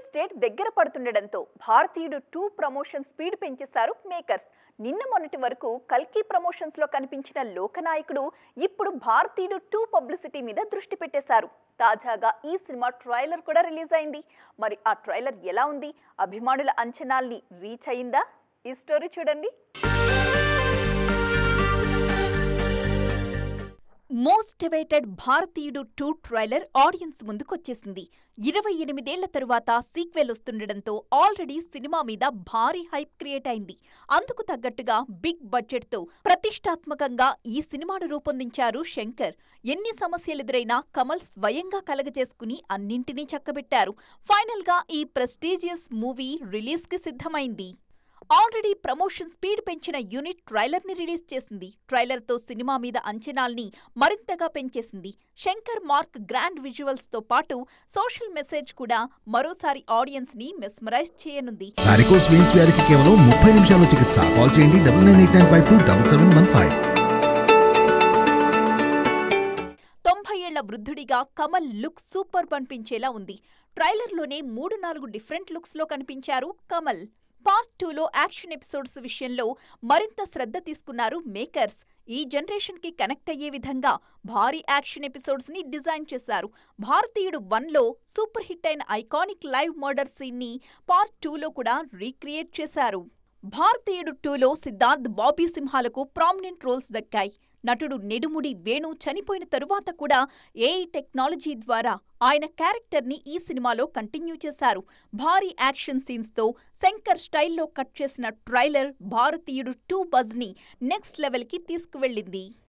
Release date దగ్గర పడుతుండడంతో భారతీయుడు 2 promotion speed పెంచేశారు makers. నిన్న మొన్నటి వరకు కల్కి ప్రమోషన్స్ లో కనిపించిన లోకనాయకుడు ఇప్పుడు భారతీయుడు 2 పబ్లిసిటీ మీద దృష్టి పెట్టేశారు. తాజాగా ఈ సినిమా ట్రైలర్ కూడా రిలీజ్ అయింది. మరి ఆ ట్రైలర్ ఎలా ఉంది? అభిమానుల అంచనాల్ని రీచ్ అయిందా? ఈ స్టోరీ చూడండి. మోస్ట్ అవైటెడ్ భారతీయుడు 2 ట్రైలర్ ఆడియన్స్ ముందుకొచ్చేసింది. 28 ఏళ్ల తరువాత సీక్వెల్ వస్తుండడంతో ఆల్రెడీ సినిమా మీద భారీ హైప్ క్రియేట్ అయింది. అందుకు తగ్గట్టుగా బిగ్ బడ్జెట్ తో ప్రతిష్టాత్మకంగా ఈ సినిమాను రూపొందించారు శంకర్. ఎన్ని సమస్యలెదురైనా కమల్ స్వయంగా కలగజేసుకుని అన్నింటినీ చక్కబెట్టారు. ఫైనల్ గా ఈ ప్రెస్టీజియస్ మూవీ రిలీజ్ కి సిద్ధమైంది. ఆల్రెడీ ప్రమోషన్ స్పీడ్ పెంచిన యూనిట్ ట్రైలర్ ని రిలీజ్ చేసింది. ట్రైలర్ తో సినిమా మీద అంచనాల్ని మరింతగా పెంచేసింది. శంకర్ మార్క్ గ్రాండ్ విజువల్స్ తో పాటు సోషల్ మెసేజ్ కూడా మరోసారి ఆడియన్స్ ని మెస్మరైజ్ చేయనుంది. వారికోస్ వెయిన్స్ వ్యాధికి కేవలం 30 నిమిషాల్లో చికిత్స. కాల్ చేయండి 9989527715. 90 ఏళ్ల వృద్ధుడిగా కమల్ లుక్ సూపర్ అనిపించేలా ఉంది. ట్రైలర్లోనే 3-4 డిఫరెంట్ లుక్స్ లో కనిపించారు కమల్. పార్ట్ 2లో యాక్షన్ ఎపిసోడ్స్ విషయంలో మరింత శ్రద్ధ తీసుకున్నారు మేకర్స్. ఈ జనరేషన్ కి కనెక్ట్ అయ్యే విధంగా భారీ యాక్షన్ ఎపిసోడ్స్ ని డిజైన్ చేశారు. భారతీయుడు 1లో సూపర్ హిట్ అయిన ఐకానిక్ లైవ్ మర్డర్ సీన్ ని పార్ట్ 2లో కూడా రీక్రియేట్ చేశారు. భారతీయుడు 2లో సిద్ధార్థ్, బాబీ సింహాలకు ప్రామినెంట్ రోల్స్ దక్కాయి. నటుడు నెడుముడి వేణు చనిపోయిన తరువాత కూడా ఏఐ టెక్నాలజీ ద్వారా ఆయన క్యారెక్టర్ని ఈ సినిమాలో కంటిన్యూ చేశారు. భారీ యాక్షన్ సీన్స్తో శంకర్ స్టైల్లో కట్ చేసిన ట్రైలర్ భారతీయుడు 2 బజ్ని నెక్స్ట్ లెవెల్కి తీసుకువెళ్ళింది.